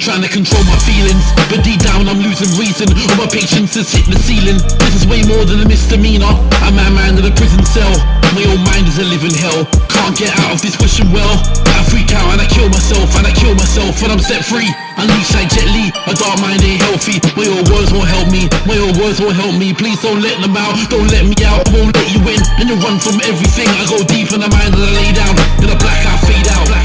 trying to control my feelings, but deep down I'm losing reason. All my patience has hit the ceiling. This is way more than a misdemeanor. I'm a man in a prison cell. My own mind is a living hell. Can't get out of this wishing well. I freak out and I kill myself, and I kill myself when I'm set free. Unleashed like Jet Li, a dark mind ain't healthy. My own words won't help me, my own words won't help me. Please don't let them out, don't let me out. I won't let you in, and you run from everything. I go deep in the mind and I lay down, then I black out, fade out.